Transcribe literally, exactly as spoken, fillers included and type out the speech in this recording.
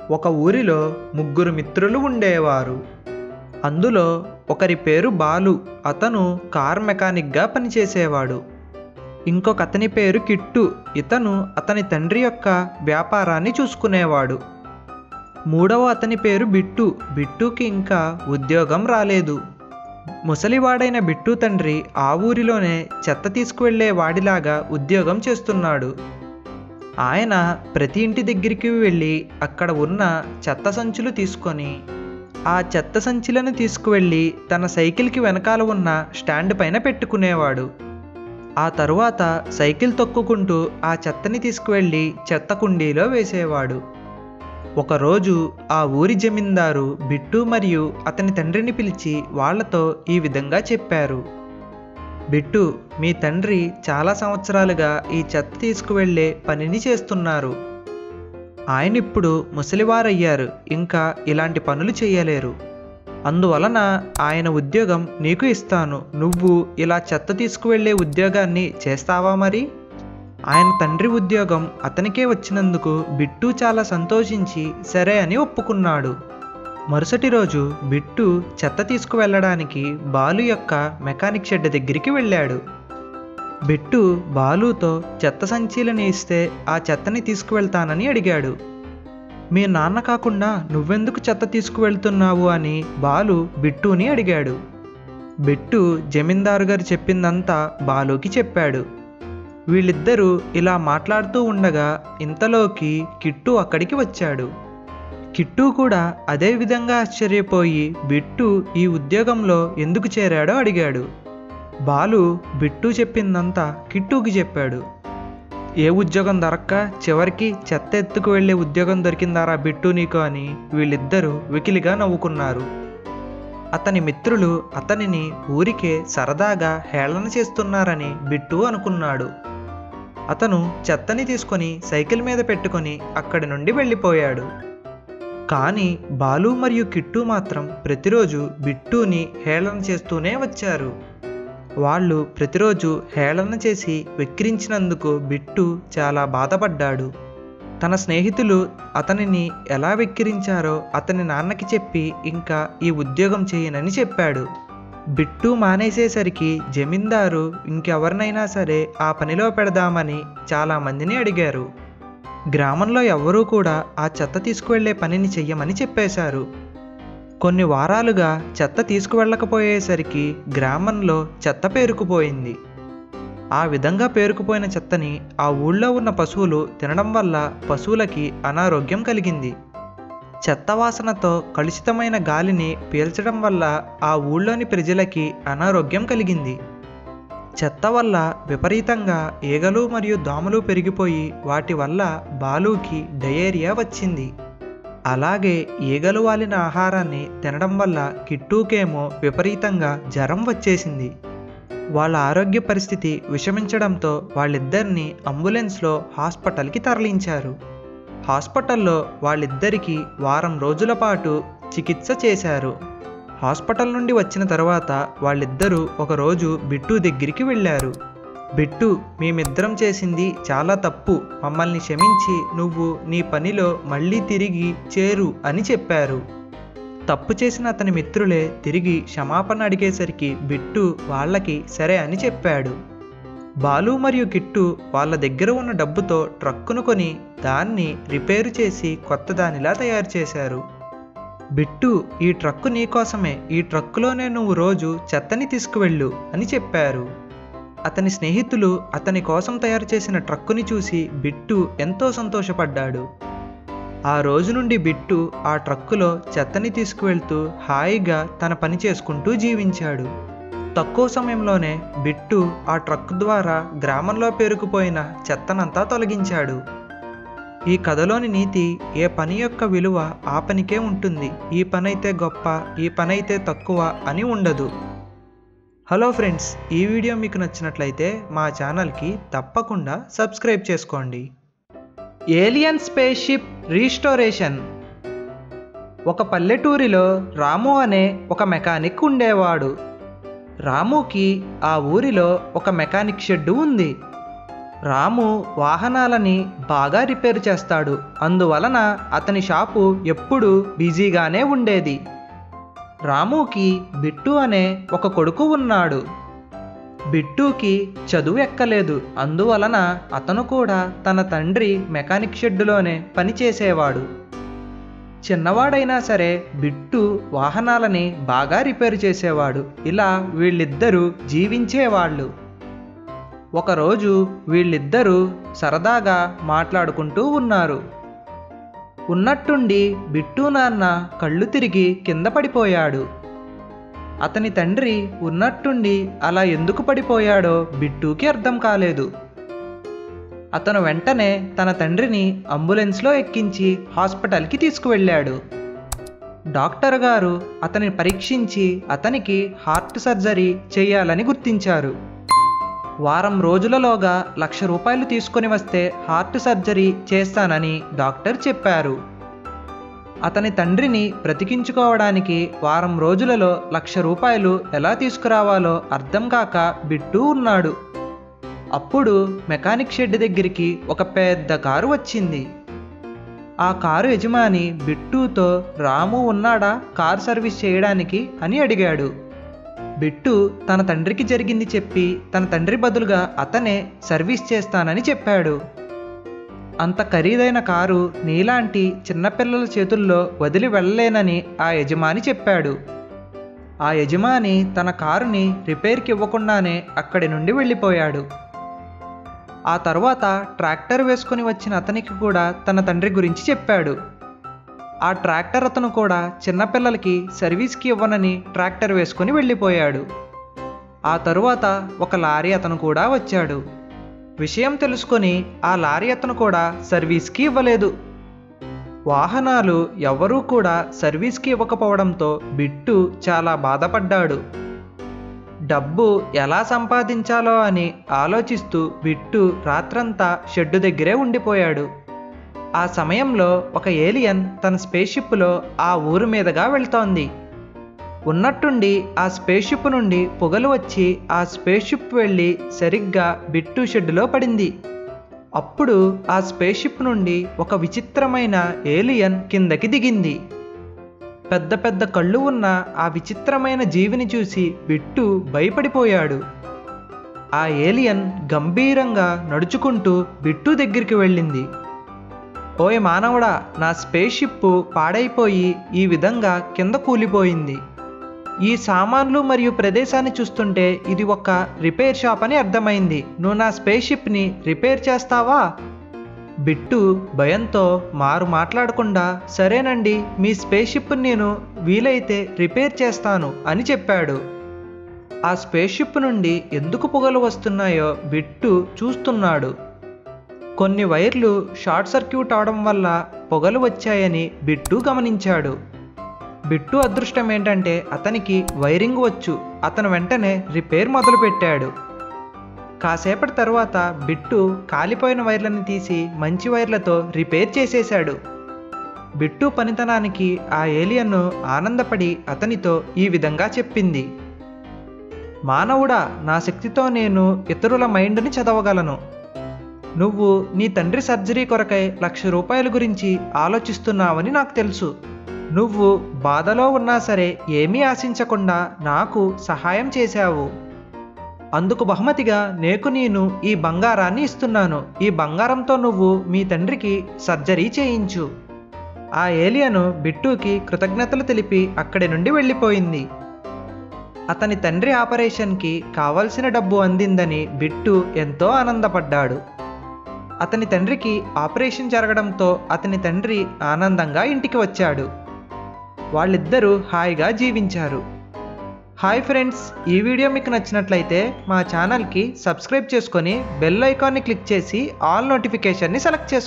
ఒక ఊరిలో ముగ్గురు మిత్రులు ఉండేవారు. అందులో ఒకరి పేరు బాలు. అతను కార్ మెకానిక్గా పనిచేసేవాడు. ఇంకొక అతని పేరు కిట్టు. ఇతను అతని తండ్రి యొక్క వ్యాపారాన్ని చూసుకునేవాడు. మూడవ అతని పేరు బిట్టు. బిట్టుకి ఇంకా ఉద్యోగం రాలేదు. ముసలివాడైన బిట్టు తండ్రి ఆ ఊరిలోనే చెత్త తీసుకువెళ్లే వాడిలాగా ఉద్యోగం చేస్తున్నాడు. ఆయన ప్రతి ఇంటి దగ్గరికి వెళ్ళి అక్కడ ఉన్న చెత్త సంచులు తీసుకొని ఆ చెత్త సంచులను తీసుకువెళ్ళి తన సైకిల్కి వెనకాల ఉన్న స్టాండ్ పైన పెట్టుకునేవాడు. ఆ తరువాత సైకిల్ తొక్కుకుంటూ ఆ చెత్తని తీసుకువెళ్ళి చెత్త కుండీలో వేసేవాడు. ఒకరోజు ఆ ఊరి జమీందారు బిట్టు మరియు అతని తండ్రిని పిలిచి వాళ్లతో ఈ విధంగా చెప్పారు. బిట్టు, మీ తండ్రి చాలా సంవత్సరాలుగా ఈ చెత్త తీసుకువెళ్లే పనిని చేస్తున్నారు. ఆయన ఇప్పుడు ముసలివారయ్యారు. ఇంకా ఇలాంటి పనులు చేయలేరు. అందువలన ఆయన ఉద్యోగం నీకు ఇస్తాను. నువ్వు ఇలా చెత్త తీసుకువెళ్లే ఉద్యోగాన్ని చేస్తావా మరి? ఆయన తండ్రి ఉద్యోగం అతనికే వచ్చినందుకు బిట్టు చాలా సంతోషించి సరే అని ఒప్పుకున్నాడు. మరుసటి రోజు బిట్టు చెత్త తీసుకువెళ్ళడానికి బాలు యొక్క మెకానిక్ షెడ్ దగ్గరికి వెళ్ళాడు. బిట్టు బాలుతో చెత్త సంచీలని ఇస్తే ఆ చెత్తని తీసుకువెళ్తానని అడిగాడు. మీ నాన్న కాకుండా నువ్వెందుకు చెత్త తీసుకువెళ్తున్నావు అని బాలు బిట్టుని అడిగాడు. బిట్టు జమీందారు గారు చెప్పిందంతా బాలుకి చెప్పాడు. వీళ్ళిద్దరూ ఇలా మాట్లాడుతూ ఉండగా ఇంతలోకి కిట్టు అక్కడికి వచ్చాడు. కిట్టు కూడా అదే విధంగా ఆశ్చర్యపోయి బిట్టు ఈ ఉద్యోగంలో ఎందుకు చేరాడో అడిగాడు. బాలు బిట్టు చెప్పిందంతా కిట్టుకి చెప్పాడు. ఏ ఉద్యోగం దొరక్క చివరికి చెత్త ఎత్తుకు వెళ్లే ఉద్యోగం దొరికిందారా బిట్టు నీకు అని వీళ్ళిద్దరూ వెకిలిగా నవ్వుకున్నారు. అతని మిత్రులు అతనిని ఊరికే సరదాగా హేళన చేస్తున్నారని బిట్టు అనుకున్నాడు. అతను చెత్తని తీసుకొని సైకిల్ మీద పెట్టుకొని అక్కడి నుండి వెళ్ళిపోయాడు. కానీ బాలు మరియు కిట్టు మాత్రం ప్రతిరోజు బిట్టుని హేళన చేస్తూనే వచ్చారు. వాళ్ళు ప్రతిరోజు హేళన చేసి వెక్కిరించినందుకు బిట్టు చాలా బాధపడ్డాడు. తన స్నేహితులు అతనిని ఎలా వెక్కిరించారో అతని నాన్నకి చెప్పి ఇంకా ఈ ఉద్యోగం చేయనని చెప్పాడు. బిట్టు మానేసేసరికి జమీందారు ఇంకెవరినైనా సరే ఆ పనిలో పెడదామని చాలామందిని అడిగారు. గ్రామంలో ఎవ్వరూ కూడా ఆ చెత్త తీసుకువెళ్లే పనిని చెయ్యమని చెప్పేశారు. కొన్ని వారాలుగా చెత్త తీసుకువెళ్ళకపోయేసరికి గ్రామంలో చెత్త పేరుకుపోయింది. ఆ విధంగా పేరుకుపోయిన చెత్తని ఆ ఊళ్ళో ఉన్న పశువులు తినడం వల్ల పశువులకి అనారోగ్యం కలిగింది. చెత్త వాసనతో కలుషితమైన గాలిని పీల్చడం వల్ల ఆ ఊళ్ళోని ప్రజలకి అనారోగ్యం కలిగింది. చెత్త వల్ల విపరీతంగా ఈగలు మరియు దోమలు పెరిగిపోయి వాటి వల్ల బాలుకి డయేరియా వచ్చింది. అలాగే ఈగలు వాలిన ఆహారాన్ని తినడం వల్ల కిట్టుకేమో విపరీతంగా జ్వరం వచ్చేసింది. వాళ్ళ ఆరోగ్య పరిస్థితి విషమించడంతో వాళ్ళిద్దరిని అంబులెన్స్లో హాస్పిటల్కి తరలించారు. హాస్పిటల్లో వాళ్ళిద్దరికీ వారం రోజుల పాటు చికిత్స చేశారు. హాస్పిటల్ నుండి వచ్చిన తర్వాత వాళ్ళిద్దరూ ఒకరోజు బిట్టు దగ్గరికి వెళ్ళారు. బిట్టు, మేమిద్దరం చేసింది చాలా తప్పు. మమ్మల్ని క్షమించి నువ్వు నీ పనిలో మళ్ళీ తిరిగి చేరు అని చెప్పారు. తప్పు చేసిన అతని మిత్రులే తిరిగి క్షమాపణ అడిగేసరికి బిట్టు వాళ్ళకి సరే అని చెప్పాడు. బాలు మరియు కిట్టు వాళ్ళ దగ్గర ఉన్న డబ్బుతో ట్రక్కును కొని దాన్ని రిపేరు చేసి కొత్త దానిలా తయారు చేశారు. బిట్టు, ఈ ట్రక్కు నీకోసమే. ఈ ట్రక్కులోనే నువ్వు రోజు చెత్తని తీసుకువెళ్ళు అని చెప్పారు. అతని స్నేహితులు అతని కోసం తయారు చేసిన ట్రక్కుని చూసి బిట్టు ఎంతో సంతోషపడ్డాడు. ఆ రోజు నుండి బిట్టు ఆ ట్రక్కులో చెత్తని తీసుకువెళ్తూ హాయిగా తన పని చేసుకుంటూ జీవించాడు. తక్కువ సమయంలోనే బిట్టు ఆ ట్రక్కు ద్వారా గ్రామంలో పేరుకుపోయిన చెత్తనంతా తొలగించాడు. ఈ కథలోని నీతి, ఏ పని యొక్క విలువ ఆ పనికే ఉంటుంది. ఈ పనైతే గొప్ప, ఈ పనైతే తక్కువ అని ఉండదు. హలో ఫ్రెండ్స్, ఈ వీడియో మీకు నచ్చినట్లయితే మా ఛానల్కి తప్పకుండా సబ్స్క్రైబ్ చేసుకోండి. Alien space ship restoration. ఒక పల్లెటూరిలో రాము అనే ఒక మెకానిక్ ఉండేవాడు. రాముకి ఆ ఊరిలో ఒక మెకానిక్ షెడ్ ఉంది. రాము వాహనాలని బాగా రిపేర్ చేస్తాడు. అందువలన అతని షాపు ఎప్పుడూ బిజీగానే ఉండేది. రాముకి బిట్టు అనే ఒక కొడుకు ఉన్నాడు. బిట్టుకి చదువు ఎక్కలేదు. అందువలన అతను కూడా తన తండ్రి మెకానిక్ షెడ్డులోనే పనిచేసేవాడు. చిన్నవాడైనా సరే బిట్టు వాహనాలని బాగా రిపేర్ చేసేవాడు. ఇలా వీళ్ళిద్దరూ జీవించేవాళ్ళు. ఒకరోజు వీళ్ళిద్దరూ సరదాగా మాట్లాడుకుంటూ ఉన్నారు. ఉన్నట్టుండి బిట్టు నాన్న కళ్ళు తిరిగి కింద పడిపోయాడు. అతని తండ్రి ఉన్నట్టుండి అలా ఎందుకు పడిపోయాడో బిట్టుకి అర్థం కాలేదు. అతను వెంటనే తన తండ్రిని అంబులెన్స్లో ఎక్కించి హాస్పిటల్కి తీసుకువెళ్ళాడు. డాక్టర్ గారు అతన్ని పరీక్షించి అతనికి హార్ట్ సర్జరీ చేయాలని గుర్తించారు. వారం రోజులలోగా లక్ష రూపాయలు తీసుకొని వస్తే హార్ట్ సర్జరీ చేస్తానని డాక్టర్ చెప్పారు. అతని తండ్రిని బ్రతికించుకోవడానికి వారం రోజులలో లక్ష రూపాయలు ఎలా తీసుకురావాలో అర్థం కాక బిట్టు ఉన్నాడు. అప్పుడు మెకానిక్ షెడ్ దగ్గరికి ఒక పెద్ద కారు వచ్చింది. ఆ కారు యజమాని బిట్టుతో రాము ఉన్నాడా కార్ సర్వీస్ చేయడానికి అని అడిగాడు. బిట్టు తన తండ్రికి జరిగింది చెప్పి తన తండ్రి బదులుగా అతనే సర్వీస్ చేస్తానని చెప్పాడు. అంత ఖరీదైన కారు నీలాంటి చిన్నపిల్లల చేతుల్లో వదిలి వెళ్ళలేనని ఆ యజమాని చెప్పాడు. ఆ యజమాని తన కారుని రిపేర్కి ఇవ్వకుండానే అక్కడి నుండి వెళ్ళిపోయాడు. ఆ తర్వాత ట్రాక్టర్ వేసుకొని వచ్చిన అతనికి కూడా తన తండ్రి గురించి చెప్పాడు. ఆ ట్రాక్టర్ అతను కూడా చిన్నపిల్లలకి సర్వీస్కి ఇవ్వనని ట్రాక్టర్ వేసుకొని వెళ్ళిపోయాడు. ఆ తరువాత ఒక లారీ అతను కూడా వచ్చాడు. విషయం తెలుసుకొని ఆ లారీ అతను కూడా సర్వీస్కి ఇవ్వలేదు. వాహనాలు ఎవరూ కూడా సర్వీస్కి ఇవ్వకపోవడంతో బిట్టు చాలా బాధపడ్డాడు. డబ్బు ఎలా సంపాదించాలో అని ఆలోచిస్తూ బిట్టు రాత్రంతా షెడ్డు దగ్గరే ఉండిపోయాడు. ఆ సమయంలో ఒక ఏలియన్ తన స్పేస్షిప్లో ఆ ఊరు మీదుగా వెళ్తోంది. ఉన్నట్టుండి ఆ స్పేస్షిప్ నుండి పొగలు వచ్చి ఆ స్పేస్షిప్ వెళ్ళి సరిగ్గా బిట్టు షెడ్డులో పడింది. అప్పుడు ఆ స్పేస్షిప్ నుండి ఒక విచిత్రమైన ఏలియన్ కిందకి దిగింది. పెద్ద పెద్ద కళ్ళు ఉన్న ఆ విచిత్రమైన జీవిని చూసి బిట్టు భయపడిపోయాడు. ఆ ఏలియన్ గంభీరంగా నడుచుకుంటూ బిట్టు దగ్గరికి వెళ్ళింది. ఓయ్ మానవుడా, నా స్పేస్షిప్ పాడైపోయి ఈ విధంగా కింద కూలిపోయింది. ఈ సామాన్లు మరియు ప్రదేశాన్ని చూస్తుంటే ఇది ఒక రిపేర్ షాప్ అని అర్థమైంది. నువ్వు నా స్పేస్షిప్ని రిపేర్ చేస్తావా? బిట్టు భయంతో మారు మాట్లాడకుండా సరేనండి, మీ స్పేస్షిప్ని నేను వీలైతే రిపేర్ చేస్తాను అని చెప్పాడు. ఆ స్పేస్షిప్ నుండి ఎందుకు పొగలు వస్తున్నాయో బిట్టు చూస్తున్నాడు. కొన్ని వైర్లు షార్ట్ సర్క్యూట్ అవడం వల్ల పొగలు వచ్చాయని బిట్టు గమనించాడు. బిట్టు అదృష్టం ఏంటంటే అతనికి వైరింగ్ వచ్చు. అతను వెంటనే రిపేర్ మొదలుపెట్టాడు. కాసేపటి తర్వాత బిట్టు కాలిపోయిన వైర్లను తీసి మంచి వైర్లతో రిపేర్ చేసేశాడు. బిట్టు పనితనానికి ఆ ఏలియన్ ఆనందపడి అతనితో ఈ విధంగా చెప్పింది. మానవుడా, నా శక్తితో నేను ఇతరుల మైండ్ని చదవగలను. నువ్వు నీ తండ్రి సర్జరీ కొరకై లక్ష రూపాయల గురించి ఆలోచిస్తున్నావని నాకు తెలుసు. నువ్వు బాధలో ఉన్నా సరే ఏమీ ఆశించకుండా నాకు సహాయం చేశావు. అందుకు బహుమతిగా నేకు నేను ఈ బంగారాన్ని ఇస్తున్నాను. ఈ బంగారంతో నువ్వు మీ తండ్రికి సర్జరీ చేయించు. ఆ ఏలియను బిట్టుకి కృతజ్ఞతలు తెలిపి అక్కడి నుండి వెళ్ళిపోయింది. అతని తండ్రి ఆపరేషన్కి కావలసిన డబ్బు అందిందని బిట్టు ఎంతో ఆనందపడ్డాడు. అతని తండ్రికి ఆపరేషన్ జరగడంతో అతని తండ్రి ఆనందంగా ఇంటికి వచ్చాడు. వాళ్ళిద్దరూ హాయిగా జీవించారు. హాయ్ ఫ్రెండ్స్, ఈ వీడియో మీకు నచ్చినట్లయితే మా ఛానల్కి సబ్స్క్రైబ్ చేసుకొని బెల్ ఐకాన్ని క్లిక్ చేసి ఆల్ నోటిఫికేషన్ని సెలెక్ట్ చేసుకోండి.